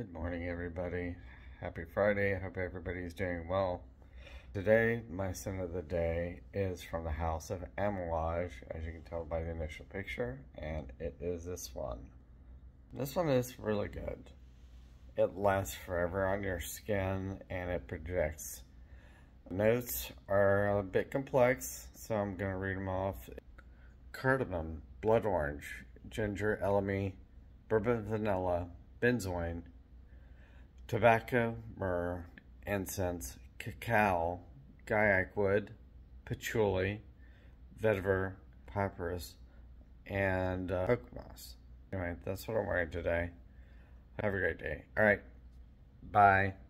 Good morning, everybody. Happy Friday. I hope everybody's doing well. Today, my scent of the day is from the house of Amouage, as you can tell by the initial picture, and it is this one. This one is really good. It lasts forever on your skin, and it projects. Notes are a bit complex, so I'm going to read them off. Cardamom, blood orange, ginger, elemi, bourbon vanilla, benzoin, tobacco, myrrh, incense, cacao, guaiac wood, patchouli, vetiver, papyrus, and oak moss. Anyway, that's what I'm wearing today. Have a great day. All right, bye.